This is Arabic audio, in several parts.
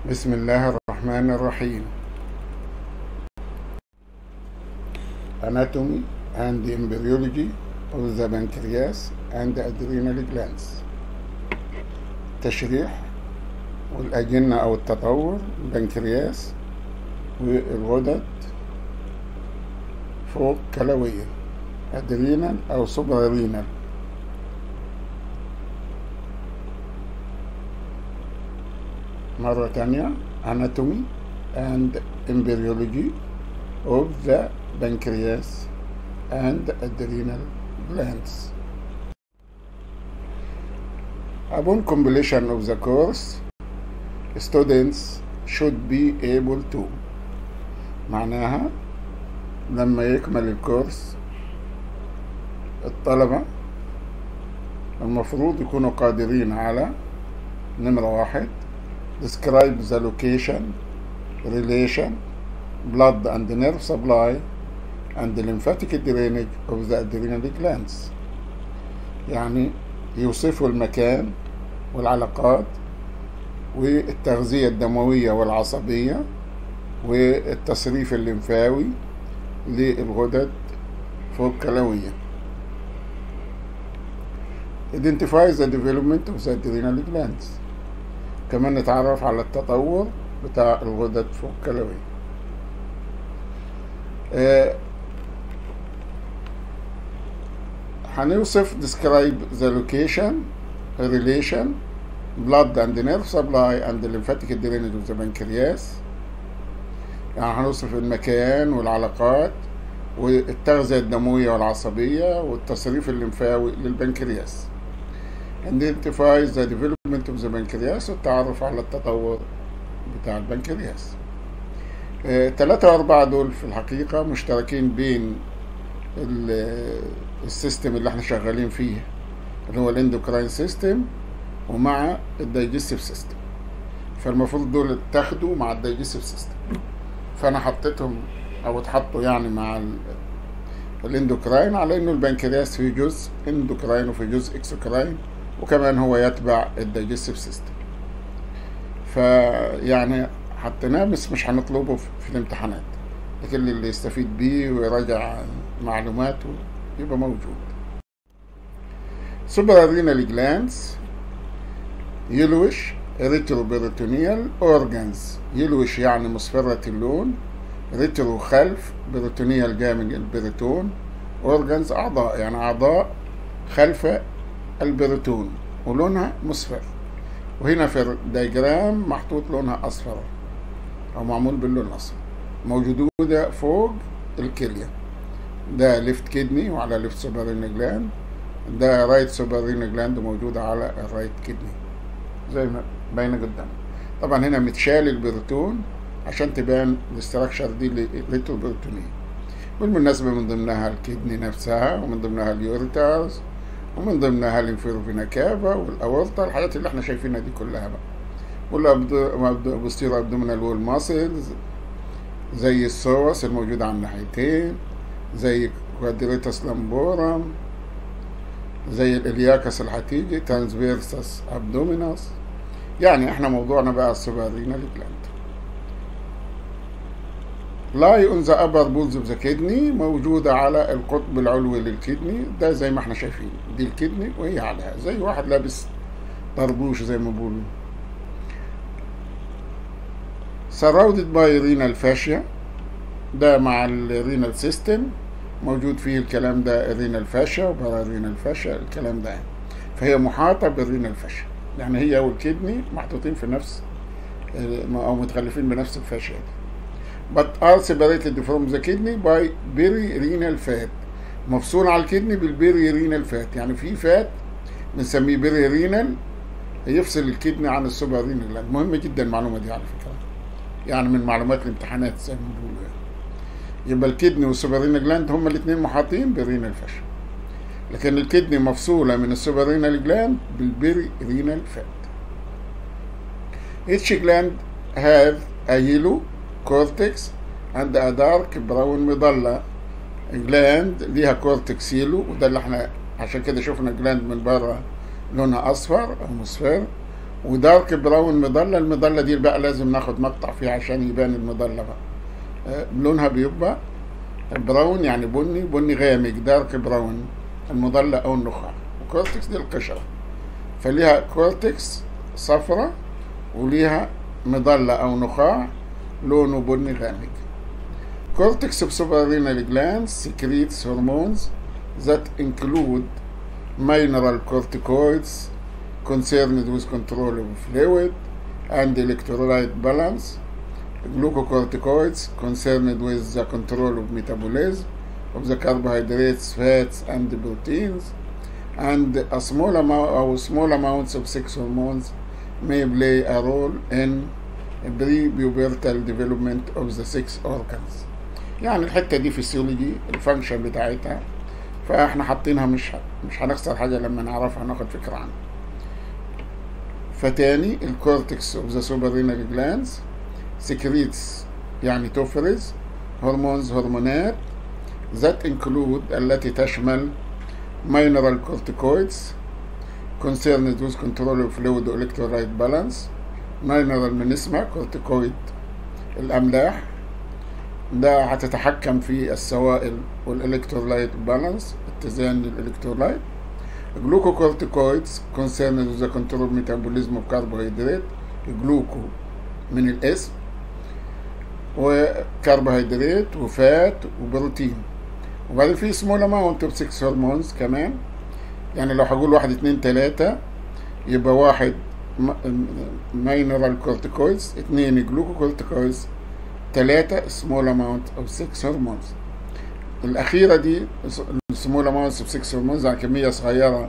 بسم الله الرحمن الرحيم. Anatomy and embryology of the pancreas and adrenal glands. تشريح والأجنة أو التطور البنكرياس والغدد فوق كلوية أدرينال أو سوبرارينال. مرة تانية Anatomy and embryology of the pancreas and adrenal glands. Upon completion of the course, students should be able to. معناها لما يكمل الكورس الطلبة المفروض يكونوا قادرين على نمرة 1 describe the location, relation, blood and nerve supply and the lymphatic drainage of the adrenal glands. يعني يوصفوا المكان والعلاقات والتغذية الدموية والعصبية والتصريف الليمفاوي للغدد فوق كلوية. Identify the development of the adrenal glands. كمان نتعرف على التطور بتاع الغدد فوق كلوية. هنوصف describe the location, relation, blood and nerve supply and the lymphatic drainage of the pancreas. يعني هنوصف المكان والعلاقات والتغذية الدموية والعصبية والتصريف الليمفاوي للبنكرياس. Identify the development of the pancreas والتعرف على التطور بتاع البنكرياس. 3 و4 دول في الحقيقة مشتركين بين السيستم اللي احنا شغالين فيه اللي هو الاندوكراين سيستم ومع الدايجستيف سيستم، فالمفروض دول اتاخدوا مع الدايجستيف سيستم، فانا حطيتهم او اتحطوا يعني مع الاندوكراين على انه البنكرياس في جزء اندوكراين وفي جزء اكسوكراين وكمان هو يتبع الدايجستيف سيستم، فيعني حطيناه بس مش هنطلبه في الامتحانات، لكن اللي يستفيد بيه ويراجع معلوماته يبقى موجود. suprarenal glands yellowish retroperitoneal organs. yellowish يعني مصفرة اللون، ريترو خلف، بريتونيال جاي من البريتون، organs أعضاء يعني أعضاء خلف البريتون ولونها مصفر، وهنا في الدياجرام محطوط لونها أصفر أو معمول باللون الأصفر، موجودة فوق الكلية. ده ليفت كدني وعلى ليفت سوبرينال جلاند، ده رايت سوبرينال جلاند موجودة على الرايت كدني زي ما باينة قدام. طبعا هنا متشال البريتون عشان تبان الاستراكشر دي الريتروبريتونية، بالمناسبة من ضمنها الكدني نفسها ومن ضمنها اليوريترز ومن ضمنها الانفيروفينا كافا والاورطة، الحاجات اللي احنا شايفينها دي كلها بقى، والبوستيرو ابدومينال وول ماسلز زي السوس الموجودة على الناحيتين، زي كوادريتاس لامبورم، زي الإلياكس الحتيجي ترانسفيرسس ابدومينس. يعني احنا موضوعنا بقى السوبرينال جلاند. لاي اون ذا ابر بولز اوف ذا كدني، موجودة على القطب العلوي للكدني، ده زي ما احنا شايفين دي الكدني وهي عليها زي واحد لابس طربوش زي ما بيقولوا. surrounded by renal fascia، ده مع الرينال سيستم موجود فيه الكلام ده، الرينال فاشا وبرا الرينال فاشا الكلام ده، فهي محاطة بالرينال فاشا، يعني هي والكدني محطوطين في نفس أو متغلفين بنفس الفاشا دي. but are separated from the kidney by perirenal fat، مفصول على الكدني بالبيريرينال فات، يعني في فات بنسميه بيريرينال يفصل الكدني عن السوبرينال جلاند. مهمة جدا المعلومة دي على فكرة، يعني من معلومات الامتحانات زي ما بيقولوا يعني. يبقى الكدني والسوبرينال جلاند هما الاثنين محاطين بالرينال فاشا، لكن الكدني مفصولة من السوبرينال جلاند بالبيريرينال فات. each gland have a yellow cortex and a dark brown medulla. جلاند ليها كورتكس يلو، وده اللي احنا عشان كده شفنا جلاند من بره لونها اصفر او مصفر، ودارك براون مظلة. المظلة دي بقى لازم ناخد مقطع فيها عشان يبان المظلة بقى. لونها بيبقى براون يعني بني، بني غامق، دارك براون المظلة أو النخاع. وكورتكس دي القشرة، فليها كورتكس صفرة وليها مظلة أو نخاع لونه بني غامق. Cortex of suprarenal glands secretes hormones that include mineral corticoids concerned with control of fluid and electrolyte balance, glucocorticoids concerned with the control of metabolism of the carbohydrates, fats, and proteins, and a small amounts of sex hormones may play a role in pre-pubertal development of the sex organs. يعني الحتة دي فيسيولوجي الفانكشن بتاعتها، فاحنا حاطينها مش هنخسر حاجة لما نعرفها، هناخد فكرة عنها. فتاني الكورتكس اوف ذا سوبرينال جلاندز سكريتس يعني تفرز هرمونات that include التي تشمل mineral corticoids concerned with control of fluid electrolyte balance. mineral من اسمها corticoid الأملاح، ده هتتحكم في السوائل والإلكترولايت بالانس اتزان الإلكترولايت. glucocorticoids concerned with the control metabolism of carbohydrate. جلوكو من الاسم، وكربوهيدرات وفات وبروتين. وبعدين في small amount of sex hormones كمان، يعني لو هقول 1 2 3 يبقى 1 mineral corticoids، 2 glucocorticoids، 3 small amount of sex hormones. الأخيرة دي small amounts of sex hormones يعني كمية صغيرة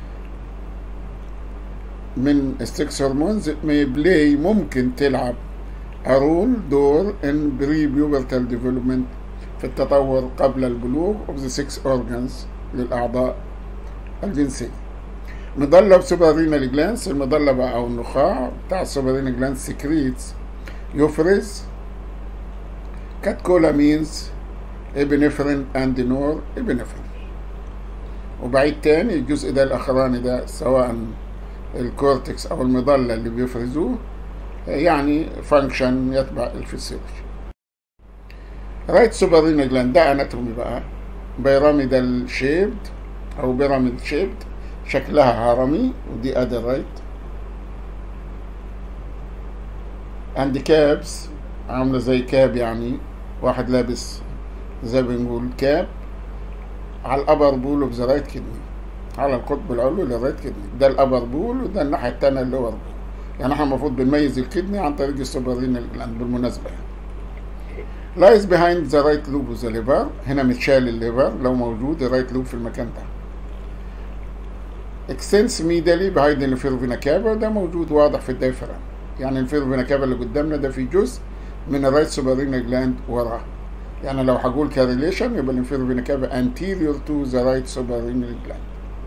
من السكس هرمونز ممكن تلعب دور in pre-pubertal development في التطور قبل البلوغ of the sex organs للأعضاء الجنسية. مظلة بسوبرينال جلانس، المظلة بقى أو النخاع بتاع السوبرينال جلانس سكريتس يفرز كاتكولامينز ابنفرين اند نور ابنفرين. وبعيد تاني الجزء ده الأخراني ده سواء الكورتكس أو المظلة اللي بيفرزوه يعني فانكشن يتبع الفسيولوجي. رايت سوبرينال جلاند ده اناتومي بقى، بيراميدال شيبد أو بيراميد شيبد، شكلها هرمي، ودي ادي الرايت. عند كابس عاملة زي كاب، يعني واحد لابس زي بنقول كاب على الابر بول اوف ذا رايت كدني، على القطب العلوي للرايت كدني. ده الابر بول وده الناحية التانية اللور بول. يعني احنا المفروض بنميز الكدني عن طريق السوبرينال جلاند بالمناسبة يعني. lies behind the right lobe of the liver، هنا متشال الليفر لو موجود الرايت لوب في المكان ده. extends medially behind الانفيرو فينا كافا، ده موجود واضح في الدايفرام. يعني الانفيرو فينا كافا اللي قدامنا ده في جزء من الرايت سوبرينال جلاند وراه. يعني لو هقول كاريليشن يبقى الانفيرو فينا كافا anterior to the right suprarenal gland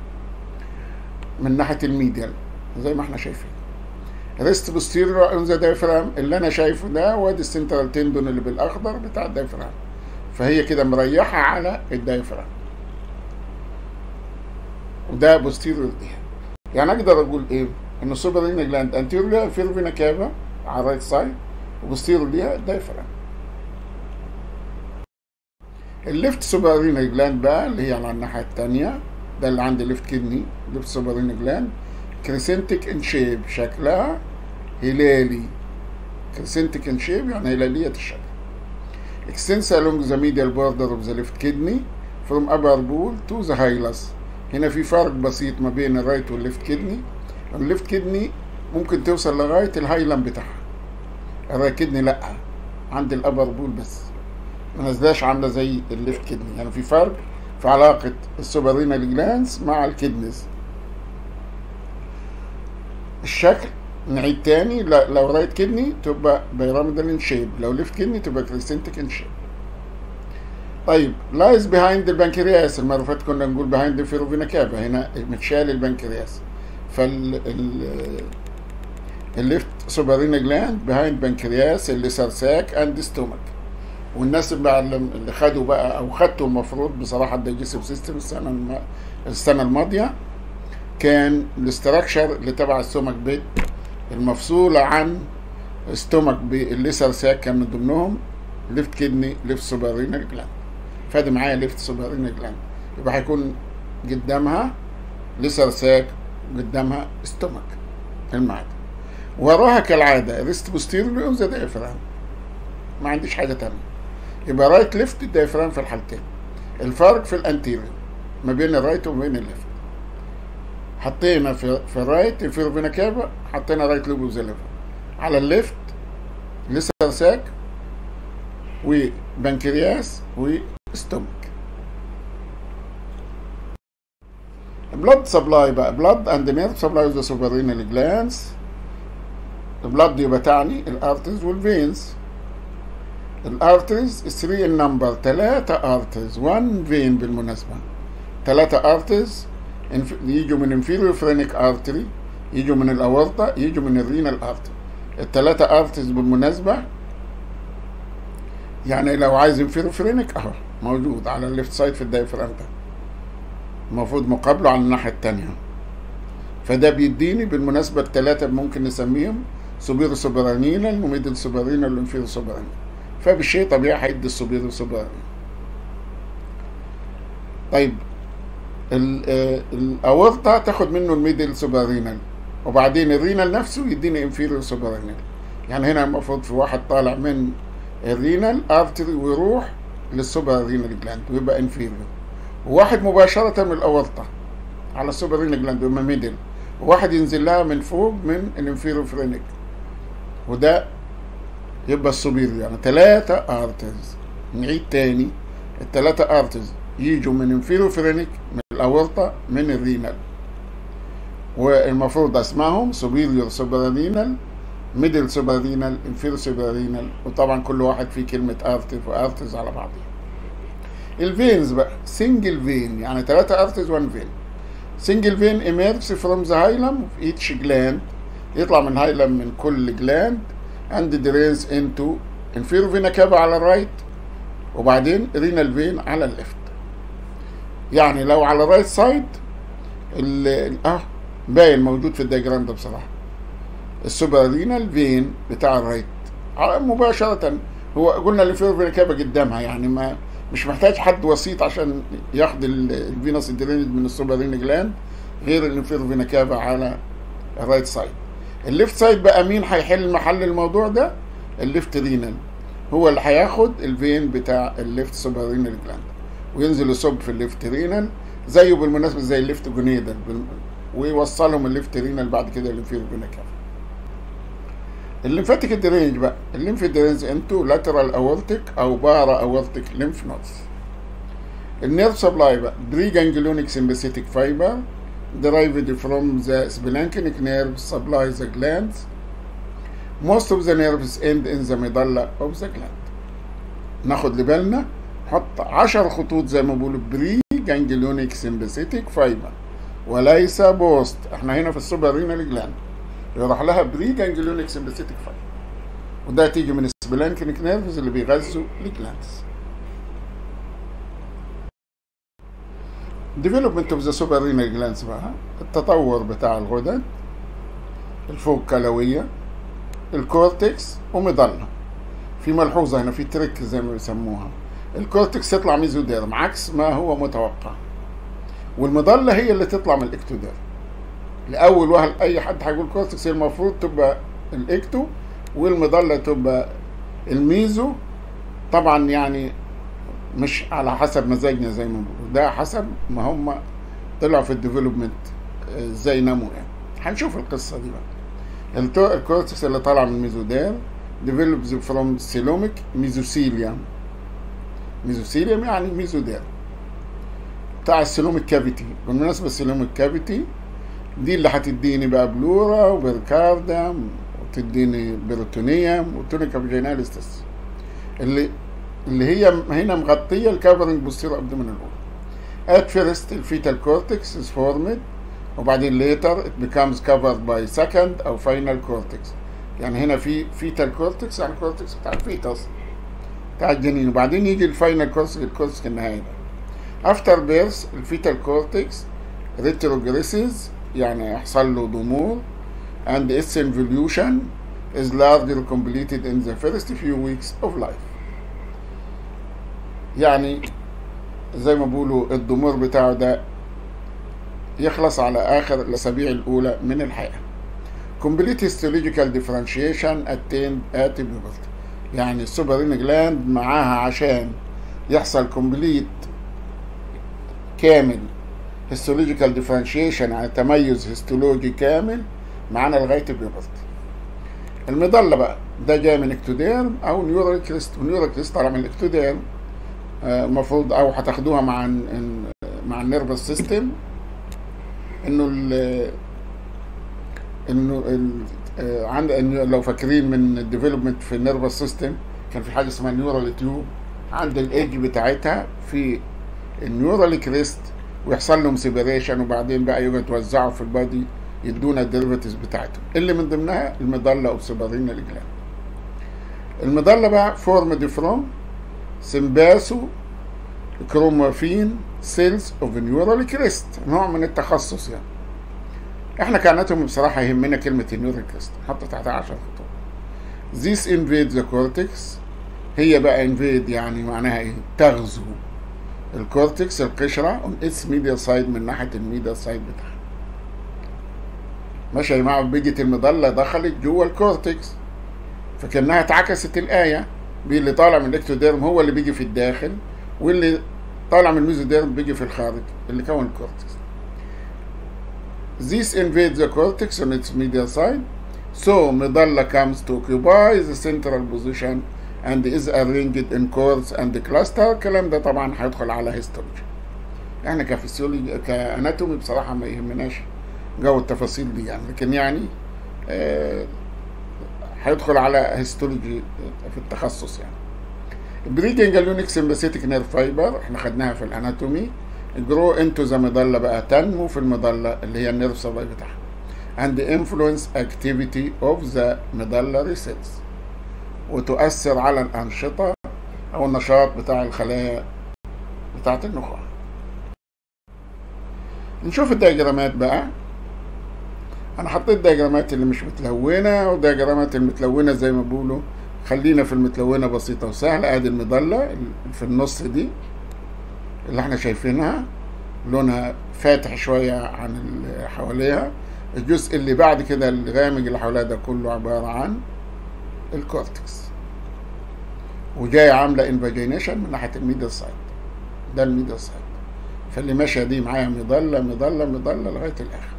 من ناحية الميديال زي ما احنا شايفين. ريست posterior on the diaphragm، اللي انا شايفه ده وادي السنترال تندون اللي بالاخضر بتاع الدايفرام، فهي كده مريحة على الدايفرام، وده posterior ليها. يعني اقدر اقول ايه؟ ان السوبرينال جلاند anterior ليها الانفيرو فينا كافا على الرايت سايد، وبوستيرور ليها الدايفرام. الليفت سوبرينال جلاند بقى اللي هي على الناحية التانية، ده اللي عند الليفت كدني، ليفت سوبرينال جلاند كريسنتك ان شيب، شكلها هلالي. كريسنتك ان شيب يعني هلالية الشكل. extends along the medial border of the left kidney from upper pool to the hilus. هنا في فرق بسيط ما بين الرايت والليفت كدني. الليفت كدني ممكن توصل لغاية الهايلم بتاعها، الرايت كدني لأ، عند الأبر بول بس، ما نزلاش عاملة زي الليفت كدني. يعني في فرق في علاقة السوبرينال جلانس مع الكدنز. الشكل نعيد تاني، لو رايت كدني تبقى بيراميدال ان شيب، لو ليفت كدني تبقى كريسنتك ان شيب. طيب لايز بيهايند البنكرياس، المرة اللي فاتت كنا نقول بيهايند الانفيرو فينا كافا، هنا متشال البنكرياس. الليفت سوبرينال جلاند بيهايند بنكرياس اللي سرساك اند ستومك. والناس اللي خدوا بقى او خدتوا المفروض بصراحه الدايجستيف سيستم السنه الماضيه كان الاستراكشر اللي تبع السtomach بيت المفصولة عن ستومك بالليسر ساك كان من ضمنهم ليفت كدني ليفت سوبرينال جلاند. فادي معايا ليفت سوبرينال جلاند، يبقى هيكون قدامها ليسر ساك، قدامها ستومك المعدة، وراها كالعادة ريست بوستيريور اوف ذا دايفرام. ما عنديش حاجة تانية. يبقى رايت ليفت الدايفرام في الحالتين. الفرق في الانتيريور ما بين الرايت وما بين الليفت. حطينا في الرايت انفيرو فينا كافا، حطينا رايت لوب اوف ذا ليفر. على الليفت ليسر ساك وبنكرياس وستومك. blood supply بقى blood and nerve supply of the suprarenal glands. البلد يبقى تعني الارترز والفينز. الارترز 3 النمبر، 3 ارترز 1 فين بالمناسبة. 3 ارترز يجوا من inferior phrenic artery، يجوا من الاورطة، يجوا من الرينال artery. ال3 ارترز بالمناسبة يعني لو عايز inferior phrenic اهو موجود على الليفت سايد في الدايفرام ده، المفروض مقابله على الناحية التانية. فده بيديني بالمناسبة ال3 ممكن نسميهم سوبيرو سوبرانينال وميدل سوبرانينال وانفيرو سوبرانينال. فبالشيء طبيعي هيدي السوبيرو سوبرانينال. طيب الاورطة تاخد منه الميدل سوبرانينال، وبعدين الرينال نفسه يديني انفيرو سوبرانينال. يعني هنا المفروض في واحد طالع من الرينال ارتري ويروح للسوبرانينال جلاند ويبقى انفيرو، وواحد مباشرة من الأورطة على السوبرينال جلاند وما ميدل، وواحد ينزل لها من فوق من الانفيرو فرينيك، وده يبقى السوبيريور. يعني 3 ارترز. نعيد تاني، ال3 ارترز يجوا من انفيرو فرينيك، من الأورطة، من الرينال، والمفروض اسمهم سوبيريور سوبرانينال، ميدل سوبرانينال، انفيرو سوبرانينال، وطبعا كل واحد فيه كلمة ارتر وارترز على بعضهم. الفينز بقى سنجل فين، يعني 3 ارترز 1 فين. سنجل فين emerges from the hilum of each gland، يطلع من هايلم من كل جلاند and drains into inferior vena cava على الرايت، وبعدين renal vein على الليفت. يعني لو على الرايت سايد باين موجود في الدياجرام ده بصراحة السوبرينال فين بتاع الرايت مباشرة. هو قلنا الانفيريور فينا كافا قدامها، يعني ما مش محتاج حد وسيط عشان ياخد الفينوس درينج من السوبرينال جلاند غير الانفيريور فينا كافا على الرايت سايد. الليفت سايد بقى مين هيحل محل الموضوع ده؟ الليفت رينال هو اللي هياخد الفين بتاع الليفت سوبرينال جلاند وينزل يصب في الليفت رينال، زيه بالمناسبة زي الليفت جونيدال، ويوصلهم الليفت رينال بعد كده الانفيريور فينا كافا. الليمفاتيك درينج بقى، الليمف درينز انتو لاترال اورتيك او بارا اورتيك ليمف نودز. النيرف سبلاي بقى بري جانجليونيك سمباثيك فايبر derived from the splanchnic nerve supply the glands. Most of the nerves end in the medulla of the gland. ناخد لبالنا حط 10 خطوط زي ما بقولوا بري جانجليونيك سمباثيك فايبر وليس بوست. احنا هنا في السوبرينال جلاند يروح لها بري جانجليونيك سمباثيك فايبر، وده تيجي من السبلانكنيك نيرفز اللي بيغذوا الجلاندز. ديفلوبمنت اوف ذا سوبرينال جلاندز بقى، التطور بتاع الغدد الفوق كلوية، الكورتكس ومضلة. في ملحوظة هنا، في تريك زي ما بيسموها، الكورتكس تطلع ميزوديرم عكس ما هو متوقع، والمضلة هي اللي تطلع من الاكتوديرم. لأول واحد أي حد هيقول كورتكس المفروض تبقى الإكتو، والمضلة تبقى الميزو. طبعا يعني مش على حسب مزاجنا زي ما بنقول، ده حسب ما هم طلعوا في الديفلوبمنت ازاي نموا. يعني هنشوف القصة دي بقى. الكورتكس اللي طالع من الميزودير develops from coelomic mesothelium. mesothelium يعني ميزودير بتاع السيلوميك كافيتي. بالمناسبة السيلوميك كافيتي دي اللي هتديني بقى بلورا وبركاردم وتديني بيروتونيوم وتونيكا فاجيناليستس اللي هي هنا مغطيه الكفرنج بوستيرو ابدومينال وول. At first الفيتال كورتكس is formed، وبعدين later it becomes covered by second أو final cortex. يعني هنا في فيتال كورتكس يعني الكورتكس بتاع الفيتاس بتاع الجنين، وبعدين يجي الفاينل كورتكس، الكورتكس النهائي بقى. After birth الفيتال كورتكس retrogresses يعني يحصل له ضمور and its involution is largely completed in the first few weeks of life. يعني زي ما بيقولوا الضمور بتاعه ده يخلص على آخر الأسابيع الأولى من الحياة. Complete histological differentiation attained at puberty. يعني السوبرين جلاند معاها عشان يحصل complete كامل histological differentiation، يعني تميز هيستولوجي كامل معانا لغاية البيوبرتي. المظلة بقى ده جاي من اكتوديرم أو نيورال كريست، ونيورال كريست طالع من الاكتوديرم. المفروض أو هتاخدوها مع النيرفس سيستم لو فاكرين من الديفلوبمنت في النيرفس سيستم كان في حاجه اسمها نيورال تيوب عند الايدج بتاعتها في النيورال كريست، ويحصل لهم سيبريشن وبعدين بقى يجوا يتوزعوا في البادي يدونا الديريفاتيفز بتاعتهم اللي من ضمنها المظله او سوبرينال جلاند. المظله بقى فورمد فروم سمباسو كرومافين سيلز اوف نيورال كريست، نوع من التخصص يعني. احنا كانتهم بصراحه يهمنا كلمه النيورال كريست نحط تحتها 10 خطوط. This invade the cortex، هي بقى invade يعني معناها ايه؟ تغزو الكورتكس القشره on its medial side، من ناحيه الميديال سايد بتاعها. ماشي يا جماعه، بيجت المظله دخلت جوه الكورتكس فكانها اتعكست الايه، اللي طالع من الاكتوديرم هو اللي بيجي في الداخل، واللي طالع من الميزوديرم بيجي في الخارج اللي كون الكورتكس. This invades the cortex on its medial side, so medulla comes to occupy the central position and is arranged in cords and cluster. الكلام ده طبعا هيدخل على هيستولوجي. احنا كفسيولوجي كاناتومي بصراحه ما يهمناش جو التفاصيل دي يعني، لكن يعني هيدخل على هيستولوجي في التخصص يعني. بريدنج اليونيك سمباثيتك نيرف فايبر احنا خدناها في الاناتومي. جرو انتو ذا مظله بقى تنمو في المظله اللي هي النيرف سبلاي بتاعها. and influence activity of the medullary cells، وتؤثر على الانشطه او النشاط بتاع الخلايا بتاعه النخاع. نشوف الدياجرامات بقى. انا حطيت دياجرامات اللي مش متلونه ودياجرامات المتلونه زي ما بيقولوا خلينا في المتلونه بسيطه وسهله. ادي المظله في النص دي اللي احنا شايفينها لونها فاتح شويه عن اللي حواليها. الجزء اللي بعد كده الغامق اللي حواليها ده كله عباره عن الكورتكس، وجايه عامله انفاجينيشن من ناحيه الميدل سايد، ده الميدل سايد. فاللي ماشيه دي معايا مظله مظله مظله لغايه الاخر.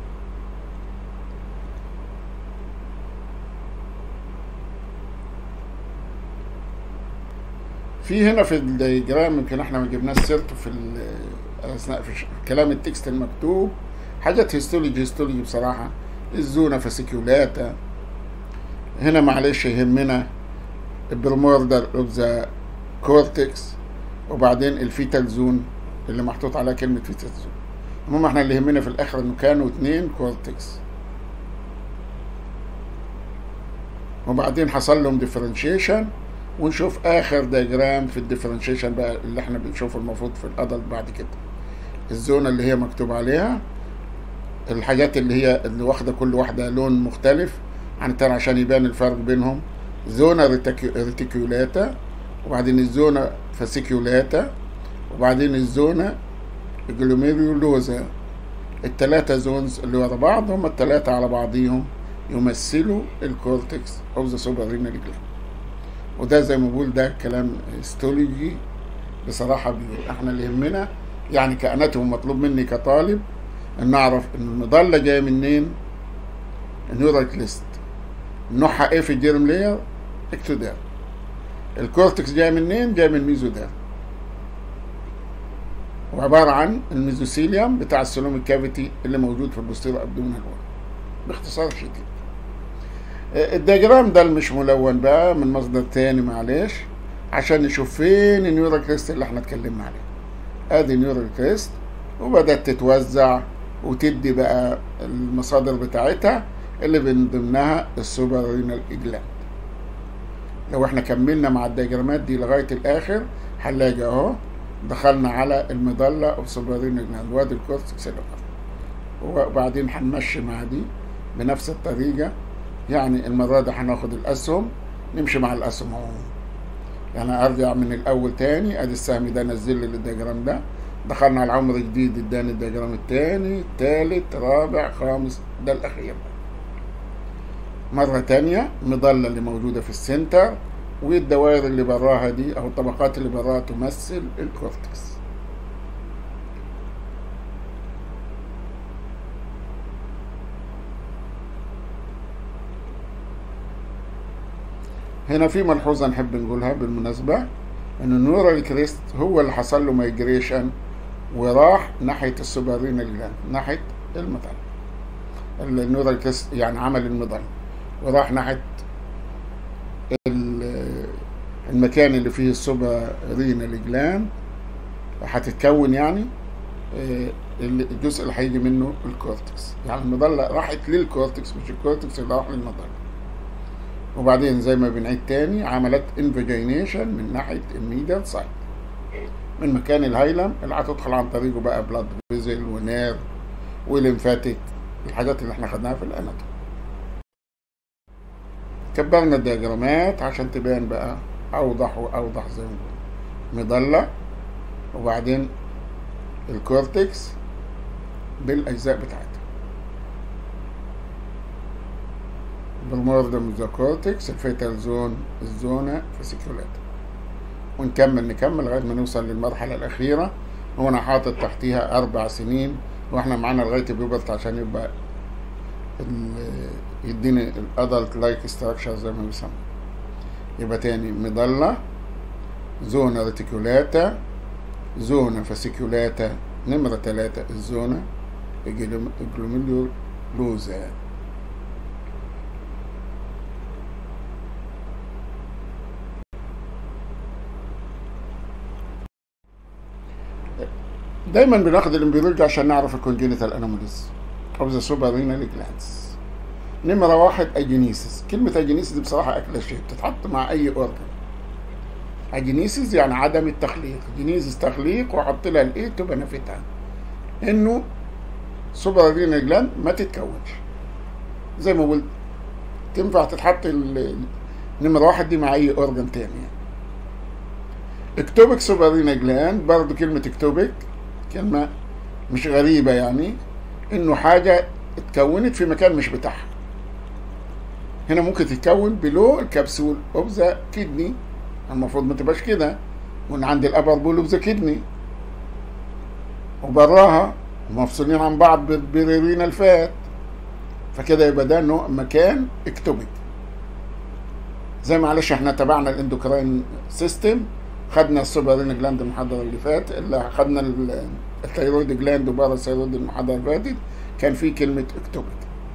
في هنا في الدياجرام يمكن احنا ما جبناش سيرته في اثناء في كلام التكست المكتوب، حاجات هيستولوجي بصراحه. الزونا فاسيكيولاتا هنا معلش يهمنا البرموردر اوف ذا كورتكس، وبعدين الفيتال زون اللي محطوط عليها كلمه فيتال زون. المهم احنا اللي يهمنا في الاخر انه كانوا 2 كورتكس، وبعدين حصل لهم ديفرنشيشن. ونشوف اخر دياجرام في الديفرنشيشن بقى اللي احنا بنشوفه المفروض في الادلت بعد كده. الزونه اللي هي مكتوب عليها الحاجات اللي واخده كل واحده لون مختلف عن التاني عشان يبان الفرق بينهم. زونا ريتيكولاتا، وبعدين الزونا فاسيكيولاتا، وبعدين الزونا جلوميريولوزا. الثلاثه زونز اللي ورا بعض هم الثلاثه على بعضيهم يمثلوا الكورتكس اوف ذا سوبرينال جلاند. وده زي ما بقول ده كلام هيستولوجي بصراحه. احنا اللي يهمنا يعني كاناتوم مطلوب مني كطالب ان اعرف ان المظله جايه منين، النيورال كريست نوعها ايه في الجيرم لاير، اكتوديرم. الكورتكس جاي منين، جاي من الميزوديرم، وعباره عن الميزوثيليوم بتاع السلوم الكافيتي اللي موجود في البوستيريور ابدومينال وول باختصار شديد. الدياجرام ده المش ملون بقى من مصدر تاني معلش عشان نشوف فين النيورال كريست اللي احنا اتكلمنا عليه. ادي نيورال كريست وبدات تتوزع وتدي بقى المصادر بتاعتها اللي من ضمنها السوبرينال جلاند. لو احنا كملنا مع الدياجرامات دي لغايه الاخر هنلاقي اهو دخلنا على المظله او سوبرينال جلاند وادي الكورتكس اللي ورا، وبعدين هنمشي مع دي بنفس الطريقه يعني المرة دي هناخد الأسهم، نمشي مع الأسهم اهو. يعني أرجع من الأول تاني، أدي السهم ده نزل لي الدياجرام ده، دخلنا على عمر جديد اداني الدياجرام التاني التالت رابع خامس، ده الأخير. مرة تانية مظلة اللي موجودة في السنتر، والدوائر اللي براها دي أو الطبقات اللي براها تمثل الكورتكس. هنا في ملحوظة نحب نقولها بالمناسبة، إن النورال كريست هو اللي حصل له مايجريشن وراح ناحية السوبرينال جلاند، ناحية المظلة. النورال كريست يعني عمل المظلة وراح ناحية المكان اللي فيه السوبرينال جلاند، هتتكون يعني الجزء اللي هيجي منه الكورتكس. يعني المظلة راحت للكورتكس مش الكورتكس اللي راح للمظلة. وبعدين زي ما بنعيد تاني عملت انفاجينيشن من ناحية الميديال سايد، من مكان الهايلم اللي هتدخل عن طريقه بقى بلاد فيزل ونير وليمفاتيك، الحاجات اللي احنا خدناها في الاناتومي. كبرنا الدياجرامات عشان تبان بقى اوضح واوضح زي ما بنقول. مظلة وبعدين الكورتكس بالاجزاء بتاعتها. بالموردم ذا كورتكس، الفيتال زون، الزونة فاسيكولاتا. ونكمل لغاية ما نوصل للمرحلة الأخيرة. وأنا حاطط تحتيها 4 سنين، وإحنا معانا لغاية البيبرت عشان يبقى يديني الأدلت لايك ستراكشر زي ما بيسمى. يبقى تاني مظلة، زونة ريتيكولاتا، زونة فاسيكولاتا، نمرة 3 الزونة الجلوميرولوزا. دايما بناخد الامبريولوجي عشان نعرف الكونجينيتال انوماليز او ذا سوبرينال جلاندز. نمرة 1 اجينيسيس. كلمة اجينيسيس دي بصراحة اكلة شيء بتتحط مع اي اورجن. اجينيسيس يعني عدم التخليق، جينيسيس تخليق وحط لها الايه تبقى نفتها انه سوبرينال جلاند ما تتكونش. زي ما قلت تنفع تتحط نمرة 1 دي مع اي اورجن تاني. اكتوبيك سوبرينال جلاند، برضه كلمة اكتوبيك كلمة مش غريبة، يعني انه حاجة اتكونت في مكان مش بتاعها. هنا ممكن تتكون بلو الكبسول اوف ذا كيدني، المفروض ما تبقاش كده، من عند الابر بول اوف ذا كيدني وبراها مفصولين عن بعض بالبيريرينال فات، فكده يبقى ده نوع مكان اكتوبيك. زي معلش احنا تبعنا الاندوكراين سيستم، خدنا السوبرينال جلاند المحاضرة اللي فات، اللي خدنا الثيرويد جلاند وباراثيرويد المحاضرة اللي فاتت، كان في كلمة اكتوبيك.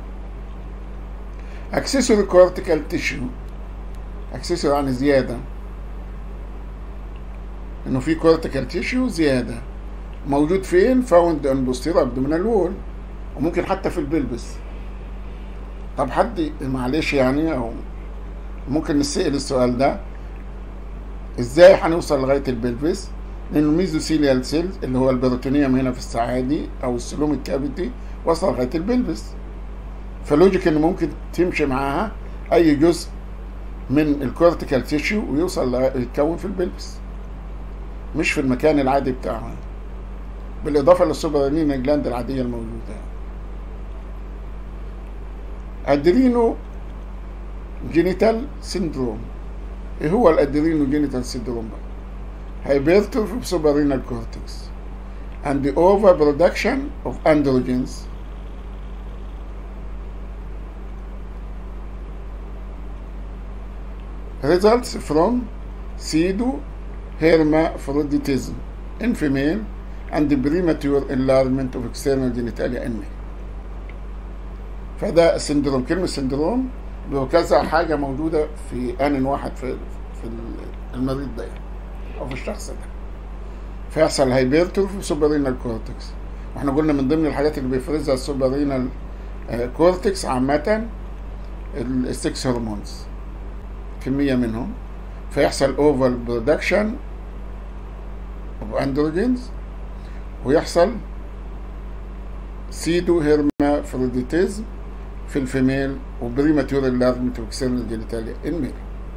اكسسوري كورتيكال تيشو، اكسسوري يعني زيادة، انه في كورتيكال تيشو زيادة موجود فين؟ فاوند ان بوستير ابدومينال وول، وممكن حتى في البلبس. طب حد معلش يعني او ممكن نسأل السؤال ده، ازاي هنوصل لغايه البلفس؟ لان الميزوثيليال سيلز اللي هو البروتونيوم هنا في السعادي او السلوم الكافيتي وصل لغايه البلفس، فلوجيك ان ممكن تمشي معاها اي جزء من الكورتيكال تيشو ويوصل يتكون في البلفس، مش في المكان العادي بتاعها، بالاضافه للسوبرينال جلاند العاديه الموجوده. ادرينو جينيتال سيندروم. ايه هو الادرينو جينيتال سيندروم بقى؟ hypertrophy of suprarenal cortex and the overproduction of androgens results from pseudohermaphroditism in female and the premature enlargement of external genitalia in male. فده سندروم. كلمة سندروم بكذا حاجة موجودة في آن واحد في المريض ده أو في الشخص ده، فيحصل هايبرتروفي في سوبرينال كورتكس. واحنا قلنا من ضمن الحاجات اللي بيفرزها السوبرينال كورتكس عامة السكس هرمونز، كمية منهم، فيحصل اوفر برودكشن اوف اندروجينز ويحصل سيدو هيرمافروديتيزم في الفيميل وبريماتور enlargement of external genitalia in male.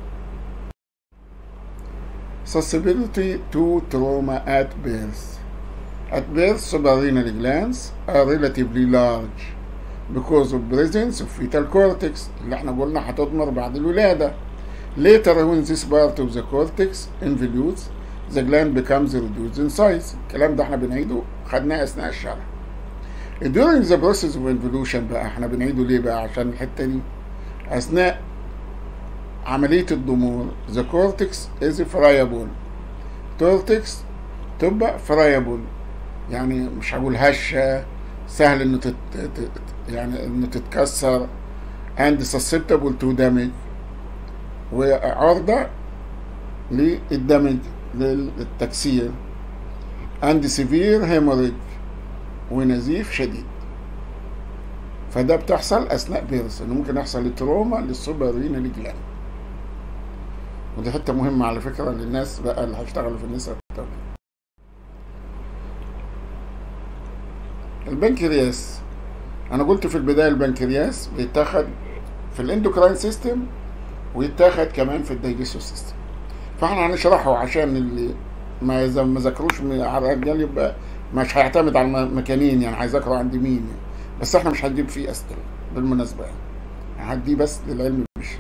Susceptibility to trauma at birth. At birth, suprarenal glands are relatively large because of presence of fetal cortex اللي احنا قلنا هتضمر بعد الولادة. Later when this part of the cortex involutes, the gland becomes reduced in size. الكلام ده احنا بنعيده خدناه أثناء الشرح. During the process of involution بقى احنا بنعيده ليه بقى؟ عشان الحتة دي أثناء عملية الضمور the cortex is friable. cortex تبقى friable يعني مش هقول هشة، سهل انه يعني انه تتكسر and susceptible to damage وعرضة للدمج للتكسير and severe hemorrhage ونزيف شديد. فده بتحصل اثناء بيرث، انه ممكن يحصل تروما للسوبرينال جلاند، ودي حته مهمه على فكره للناس بقى اللي هيشتغلوا في النساء التوليد. البنكرياس، انا قلت في البدايه البنكرياس بيتاخد في الاندوكراين سيستم ويتاخد كمان في الدايجستيف سيستم، فاحنا هنشرحه عشان اللي ما ذاكروش على الرجال يبقى مش هيعتمد على المكانين، يعني هيذاكروا عند مين يعني. بس احنا مش هنجيب فيه اسئله بالمناسبه يعني هدي بس للعلم بالشيء.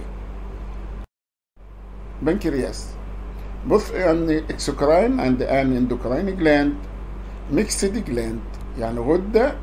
بنكرياس both an exocrine and an endocrine gland mixed gland، يعني غده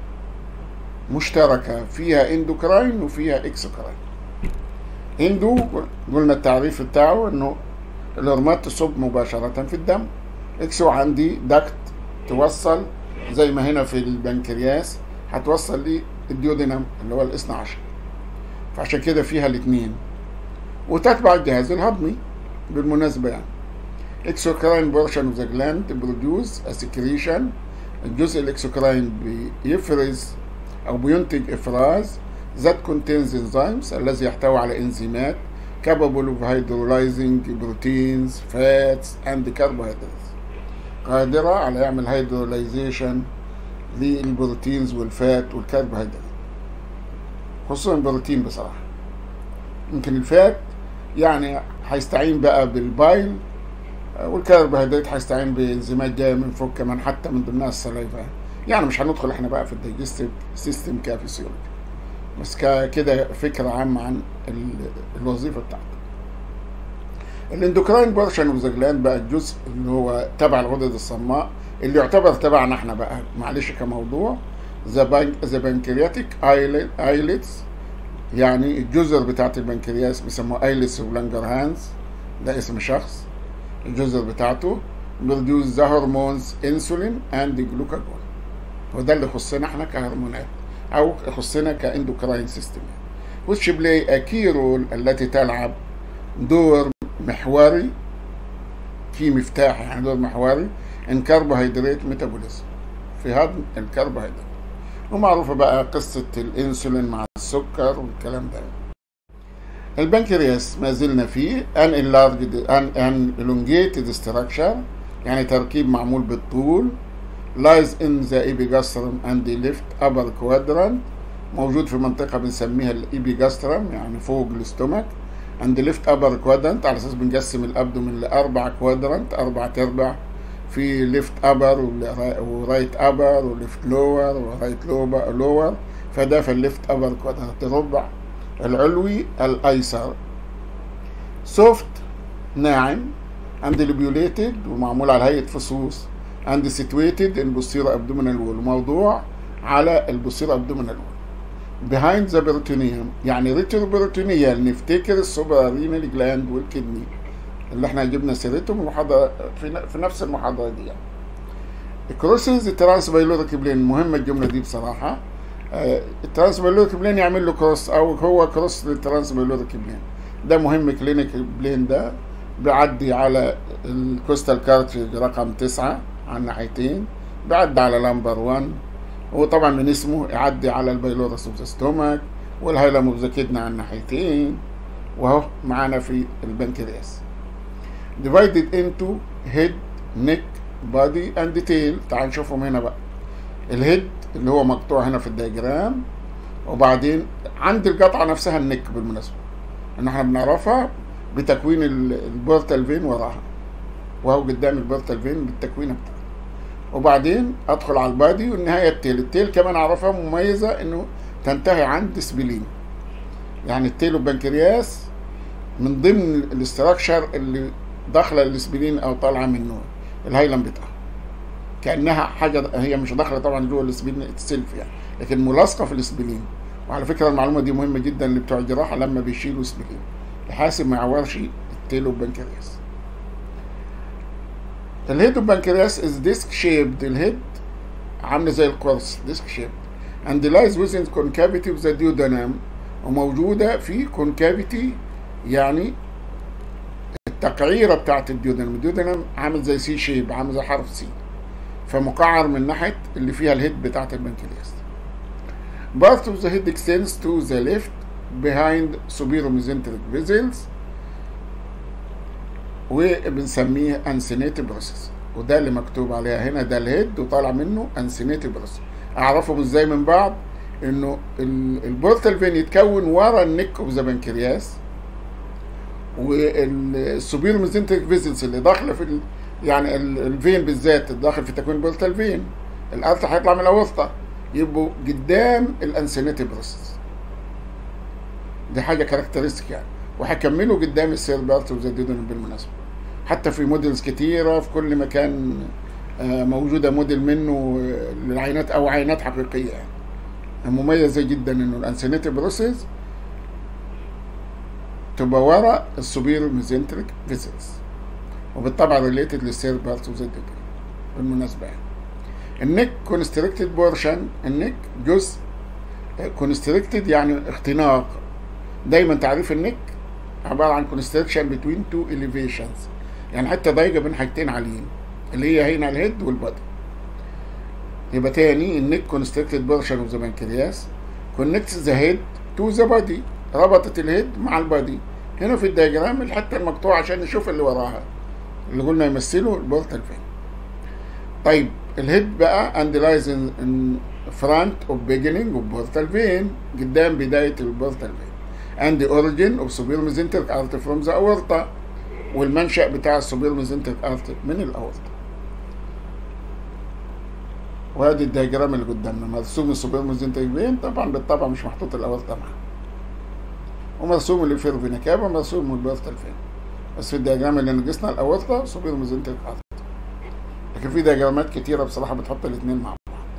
مشتركه فيها اندوكراين وفيها اكسوكراين. اندو قلنا التعريف بتاعه انه الهرمونات تصب مباشره في الدم. اكسو عندي داكت توصل زي ما هنا في البنكرياس هتوصل للديودينم اللي هو الاثنى عشر، فعشان كده فيها الاثنين وتتبع الجهاز الهضمي بالمناسبة يعني. exocrine portion of the gland produce a secretion، الجزء الاكسوكراين بيفرز أو بينتج إفراز that contains enzymes الذي يحتوي على إنزيمات capable of hydrolyzing proteins, fats and carbohydrates، قادرة على يعمل هيدرولايزيشن للبروتينز والفات والكربوهيدرات، خصوصا البروتين بصراحة. يمكن الفات يعني هيستعين بقى بالبايل، والكربوهيدرات هيستعين بانزيمات جايه من فوق كمان حتى من ضمنها السلايفا. يعني مش هندخل احنا بقى في الدايجستيف سيستم كفسيولوجي، بس كده فكره عامه عن الوظيفه بتاعته. الاندوكراين بورشن اوف ذا جلاند بقى الجزء اللي هو تبع الغدد الصماء اللي يعتبر تبعنا احنا بقى معلش كموضوع. ذا بنكرياتيك ايلتس، يعني الجزر بتاعت البنكرياس بيسموها ايلتس ولانجرهانز، ده اسم شخص. الجزر بتاعته بروديوس ذا هرمونز انسولين اند جلوكاجون، وده اللي يخصنا احنا كهرمونات او يخصنا كاندوكراين سيستم، which play a key role التي تلعب دور محوري في مفتاح، يعني دور محوري ان كربوهيدرات ميتابوليزم، في هضم الكربوهيدرات. ومعروفه بقى قصه الانسولين مع السكر والكلام ده. البنكرياس ما زلنا فيه an elongated structure، يعني تركيب معمول بالطول. lies in the epigastrium and the left upper quadrant، موجود في منطقة بنسميها الإبيجاسترم يعني فوق الاستومك. and the left upper quadrant على أساس بنقسم الأبدومين لأربع كوادرانت، أربع تربع، في left upper ورايت upper وليفت lower ورايت lower، فده في الليفت upper quadrant الربع العلوي الأيسر. soft ناعم and lobulated ومعمول على هيئة فصوص and situated in posterior abdominal wall، موضوع على البوستيريور abdominal wall behind the peritoneum، يعني retroperitoneal. نفتكر السوبرارينال جلاند والكدني اللي احنا جبنا سيرتهم المحاضرة في نفس المحاضرة دي يعني. crosses الترانسبايلوريك بلين، مهمة الجملة دي بصراحة. الترانسبايلوريك بلين يعمل له كروس او هو كروس للترانسبايلوريك بلين، ده مهم. كلينيك بلين ده بيعدي على الكوستال كارتريج رقم 9 على الناحيتين، بيعدي على لامبر 1، وطبعا من اسمه يعدي على البايلورس اوف ذا ستومك والهايلم اوف ذا كدني على الناحيتين، وهو معانا في البنكرياس. divided into head, neck, body and tail. تعال نشوفهم هنا بقى. الهيد اللي هو مقطوع هنا في الدياجرام وبعدين عند القطعة نفسها النك بالمناسبة، ان احنا بنعرفها بتكوين البورتال فين وراها، وهو قدام البورتال فين بالتكوينة بتاعته. وبعدين ادخل على البادي والنهاية التيل كمان اعرفها مميزة انه تنتهي عند سبلين. يعني التيل والبنكرياس من ضمن الاستراكشر اللي داخله السبلين او طالعه منه الهايلم بتاعه، كانها حاجه هي مش داخله طبعا جوه السبلين اتسلف يعني، لكن ملاصقه في السبلين. وعلى فكره المعلومه دي مهمه جدا اللي بتوع الجراحه لما بيشيلوا سبلين لحاسب ما يعورش التيل والبنكرياس. الهيد والبنكرياس از ديسك شيبد، الهيد عامله زي القرص ديسك شيبد and lies within concavity of the duodenum، وموجوده في كونكافيتي يعني التقعيره بتاعت الديودنم عامل زي سي شيب، عامل زي حرف سي، فمقعر من ناحيه اللي فيها الهيد بتاعت البنكرياس. Part of the head extends to the left behind superior mesenteric vessels، وبنسميه انسينيتي بروسيس، وده اللي مكتوب عليها هنا، ده الهيد وطالع منه انسينيتي بروسيس. اعرفهم ازاي من بعض؟ انه البورتال فين يتكون ورا النك اوف ذا بنكرياس، والسوبير ميزنتريك فيزلز اللي داخله في يعني الفين بالذات داخل في تكوين البورتال فين، الارتر هيطلع من الاورطه، يبقوا قدام الانسينيتي بروسيس. دي حاجه كاركترستيك يعني، وهكملوا قدام السيربرت وزاديدون بالمناسبه. حتى في موديلز كتيره في كل مكان موجوده موديل منه للعينات او عينات حقيقيه يعني. مميزه جدا انه الانسينيتي بروسيس تبقى ورا السوبير ميزنتريك فيزلز، وبالطبع ريليتد للسيربرت وزاديدون بالمناسبه يعني. النك كونستريكتد بورشن، النك جزء كونستريكتد يعني اختناق. دايما تعريف النك عباره عن كونستريكشن بتوين تو اليفيشنز، يعني حته ضيقه بين حاجتين عاليين اللي هي هنا الهيد والبادي. يبقى تاني النك كونستريكتد بورشن اوف ذا بنكرياس كونكتس ذا هيد تو ذا بادي، ربطت الهيد مع البادي. هنا في الدياجرام الحته المقطوعه عشان نشوف اللي وراها اللي قلنا يمثلوا البورتال فين. طيب الهيد بقى and lies in front of beginning of portal vein، قدام بداية البورتال فين، and the origin of superior mesenteric artery from the aorta، والمنشأ بتاع السوبير mesenteric artery من الأورطة. وادي الدياجرام اللي قدامنا مرسوم السوبير mesenteric vein، طبعا بالطبع مش محطوط الأورطة معاه، ومرسوم الانفيرو فينا كافا، مرسوم البورتال فين، بس في الدياجرام اللي نقصنا الأورطة سوبير mesenteric artery. لكن في دياجرامات كتيرة بصراحة بتحط الاثنين مع بعض.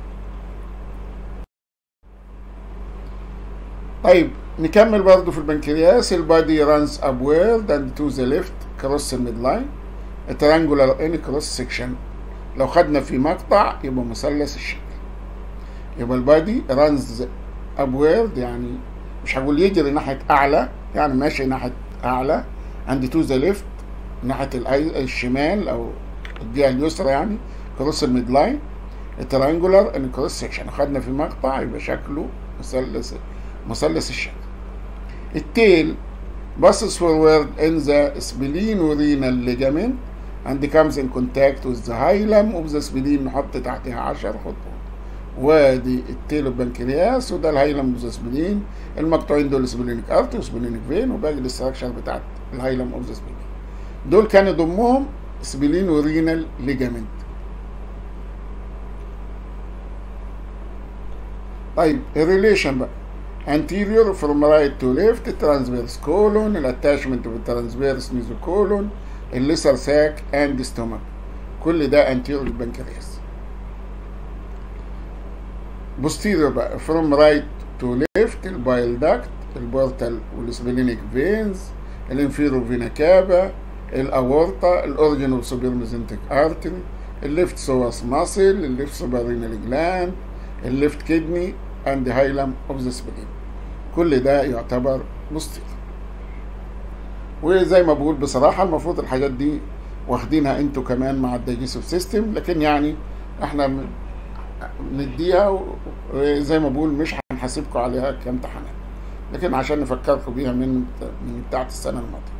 طيب نكمل برضو في البنكرياس. البادي runs upward and to the left cross midline triangular in cross section. لو خدنا في مقطع يبقى مثلث الشكل. يبقى البادي runs upward يعني مش هقول يجري ناحية أعلى، يعني ماشي ناحية أعلى، and to the left ناحية الشمال أو الجهة اليسرى يعني كروس الميد لاين الترينجولار ان كروس سكشن. خدنا في مقطع يبقى شكله مثلث الشكل. التيل passes forward in the splenorenal ligament and comes in contact with the hilum of the spleen. نحط تحتها 10 خطوط. وادي التيل البنكرياس وده الهايلم اوف ذا سبلين، المقطوعين دول سبلينيك ارتري وسبلينيك فين، وباقي الاستراكشر بتاعت الهايلم اوف ذا سبلين. دول كان يضمهم سبلينورينال ليجامنت. طيب الريليشن بقى anterior from right to left transverse colon الاتاشمنت بالترانسفيرس ميزوكولون الليسر ساك اند ستومك، كل ده anterior للبنكرياس. posterior بقى from right to left البايل داكت البورتال والسبلينيك فينز الانفيرو فينا كابا الاورطه الاورجن اوف سوبير ميزنتريك ارتري الليفت سوس ماسل الليفت سوبرينال جلاند الليفت كدني اند هايلم اوف ذا سبلين، كل ده يعتبر بوستير. وزي ما بقول بصراحه المفروض الحاجات دي واخدينها انتوا كمان مع الدايجيستيف سيستم، لكن يعني احنا نديها وزي ما بقول مش هنحاسبكم عليها كامتحانات، لكن عشان نفكركم بيها من بتاعت السنه الماضيه.